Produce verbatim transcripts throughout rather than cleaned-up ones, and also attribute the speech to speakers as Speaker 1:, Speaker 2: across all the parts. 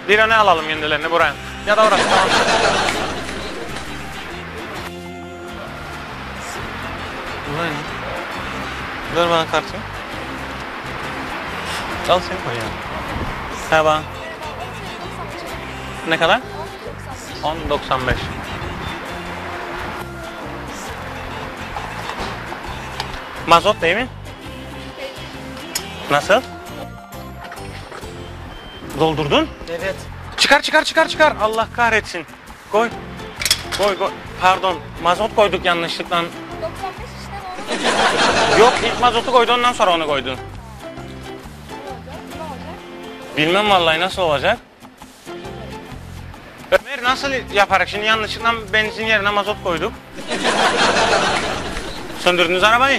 Speaker 1: Bir ne alalım kendilerini buraya. Ya da orası tamam. Ulan. Ver bana kartı. Al sen koy ya. Ha bana. Ne kadar? on doksan beş. Mazot değil mi? Nasıl? Doldurdun?
Speaker 2: Evet.
Speaker 1: Çıkar çıkar çıkar çıkar. Allah kahretsin. Koy. Koy koy. Pardon. Mazot koyduk yanlışlıkla.
Speaker 3: doksan beş işte ne olacak?
Speaker 1: Yok ilk mazotu koydu ondan sonra onu koydu.
Speaker 3: Ne olacak? Ne olacak?
Speaker 1: Bilmem vallahi nasıl olacak. Ömer nasıl yaparak şimdi yanlışlıkla benzin yerine mazot koyduk. Söndürdünüz arabayı.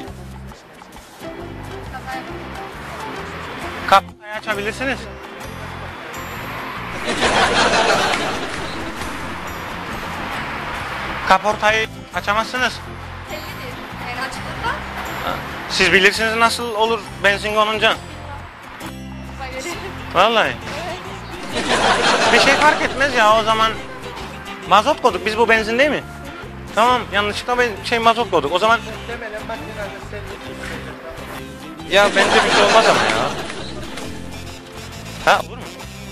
Speaker 1: Kapıyı açabilirsiniz. Kaportayı açamazsınız.
Speaker 3: Tellidir. Yani açıklıkta.
Speaker 1: Siz bilirsiniz nasıl olur benzin konunca.
Speaker 3: Böyle.
Speaker 1: Vallahi. Bir şey fark etmez ya o zaman. Mazot koyduk biz bu benzin değil mi? Tamam yanlışlıkla ben şey mazot koyduk o zaman.
Speaker 2: Muhtemelen makinede sen
Speaker 1: Ya bence bir şey olmaz ama ya. Ha olur mu?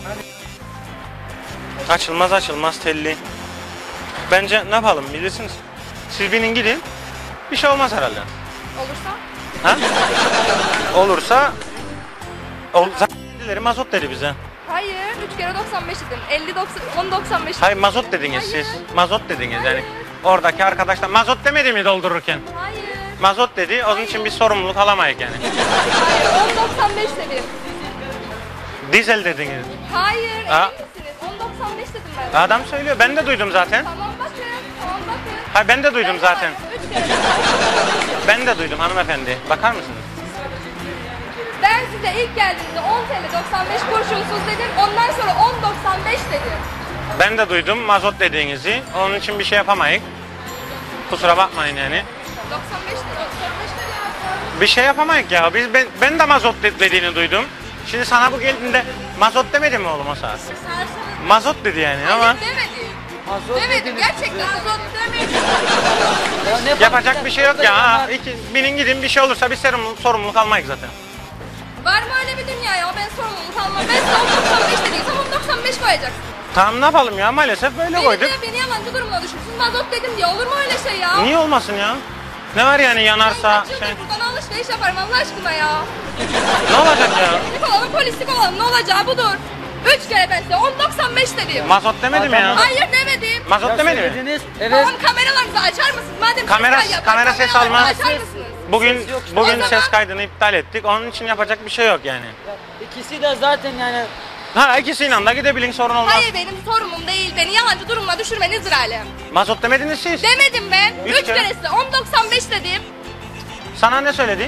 Speaker 1: Açılmaz açılmaz telli. Bence ne yapalım bilirsiniz. Siz binin gidin. Bir şey olmaz herhalde.
Speaker 3: Olursa?
Speaker 1: Ha? Olursa ol, zaten kendileri mazot dedi bize.
Speaker 3: Hayır. üç kere doksan beş dedim. elli doksan on doksan beş.
Speaker 1: Hayır mazot dediniz siz. Mazot dediniz yani. Oradaki arkadaşlar mazot demedi mi doldururken?
Speaker 3: Hayır.
Speaker 1: Mazot dedi. Onun için bir sorumluluk alamayız yani.
Speaker 3: Hayır. on doksan beş dedim.
Speaker 1: Dizel dediniz.
Speaker 3: Hayır.
Speaker 1: Ha?
Speaker 3: Emin misiniz? on doksan beş dedim ben.
Speaker 1: Adam söylüyor. Ben de duydum zaten.
Speaker 3: Tamam bakın. Tamam bakın.
Speaker 1: Hayır ben de duydum zaten.
Speaker 3: üç kere
Speaker 1: Ben de duydum hanımefendi. Bakar mısınız?
Speaker 3: Ben size ilk geldiğimde on TL doksan beş kuruşunsuz dedim. Ondan sonra on doksan beş dedim.
Speaker 1: Ben de duydum mazot dediğinizi. Onun için bir şey yapamayız. Kusura bakmayın yani.
Speaker 3: doksan beş dedi. doksan beş dedi.
Speaker 1: Bir şey yapamayız ya. Biz ben, ben de mazot de- dediğini duydum. Şimdi sana bu geldiğinde mazot demedi mi oğlum o saat? Mazot dedi yani ama
Speaker 3: Hayır demedim.
Speaker 2: Mazot
Speaker 3: Demedim.
Speaker 2: dediniz
Speaker 3: Gerçekten mazot demedim.
Speaker 2: Ya ne
Speaker 1: yapacak
Speaker 2: fark
Speaker 1: bir
Speaker 2: eder?
Speaker 1: şey yok
Speaker 2: Burada
Speaker 1: ya. Ha,
Speaker 2: yanar.
Speaker 1: iki, binin gidin bir şey olursa bir sorumluluk, sorumluluk almayız zaten.
Speaker 3: Var mı öyle bir dünya ya? Ben sorumluluk almam. Ben size on doksan beş dediysem on doksan beş koyacaksınız.
Speaker 1: Tamam ne yapalım ya maalesef böyle
Speaker 3: Beni
Speaker 1: koyduk.
Speaker 3: de beni yalancı durumuna düşürsün. Mazot dedim diye olur mu öyle şey ya?
Speaker 1: Niye olmasın ya? Ne var yani yanarsa
Speaker 3: Ben kaç yıldır
Speaker 1: şey.
Speaker 3: buradan alışveriş yaparım Allah aşkına ya.
Speaker 1: Ne olacak ya?
Speaker 3: Polislik olalım polislik olalım ne olacağı budur. Üç kere ben size on doksan beş dedim.
Speaker 1: Mazot demedi mi ya?
Speaker 3: Hayır demedim.
Speaker 1: Mazot
Speaker 2: Ya
Speaker 1: demedi mi?
Speaker 2: söylediniz. Evet.
Speaker 3: Tamam kameralarınızı açar mısınız? Madem
Speaker 1: Kamera-
Speaker 3: ses kaydı
Speaker 1: kamera
Speaker 3: yapar,
Speaker 1: ses
Speaker 3: kameralarınızı
Speaker 1: almaz.
Speaker 3: Açar mısınız?
Speaker 1: Bugün
Speaker 2: Ses yok.
Speaker 1: bugün
Speaker 3: O zaman-
Speaker 1: ses kaydını iptal ettik. Onun için yapacak bir şey yok yani.
Speaker 2: Ya İkisi de zaten yani
Speaker 1: Ha ikisiyle de gidebilin sorun olmaz.
Speaker 3: Hayır benim sorumum değil. Beni yalancı durumuna düşürmenizdir alem.
Speaker 1: Mazot demediniz siz.
Speaker 3: Demedim ben.
Speaker 1: Üç
Speaker 3: Üç,
Speaker 1: kere.
Speaker 3: kere size on doksan beş dedim.
Speaker 1: Sana ne söyledi?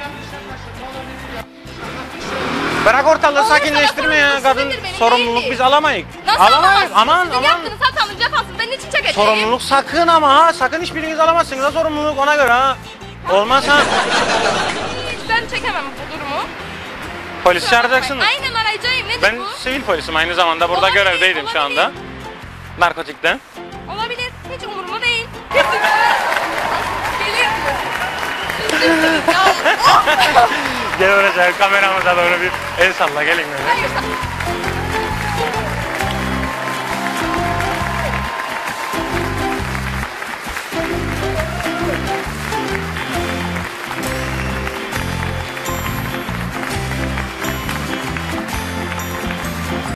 Speaker 1: Bırak ortalığı
Speaker 3: Olursa
Speaker 1: sakinleştirme
Speaker 3: da
Speaker 1: ya
Speaker 3: sorumluluk
Speaker 1: kadın.
Speaker 3: sizindir, benim
Speaker 1: Sorumluluk
Speaker 3: değil.
Speaker 1: biz alamayız.
Speaker 3: Nasıl
Speaker 1: Alamayız.
Speaker 3: alamazsınız?
Speaker 1: Aman
Speaker 3: Sizin
Speaker 1: aman.
Speaker 3: yaptığınız hatanız cefasını ben niçin çekeceğim?
Speaker 1: Sorumluluk sakın ama ha. Sakın hiçbiriniz alamazsınız ha sorumluluk ona göre ha. Olmaz ha.
Speaker 3: Hiç ben çekemem bu durumu.
Speaker 1: Polis çağıracaksınız.
Speaker 3: Aynen arayacağım. Nedir
Speaker 1: Ben
Speaker 3: bu?
Speaker 1: sivil polisim aynı zamanda burada
Speaker 3: Olabilir,
Speaker 1: görevdeydim şu
Speaker 3: olabilir.
Speaker 1: anda. Narkotikte.
Speaker 3: Olabilir. Hiç umurumda değil. Gelir. Üzülsünüz ya.
Speaker 1: Gel oraya kameramıza doğru bir el salla gelin böyle.
Speaker 3: Hayır.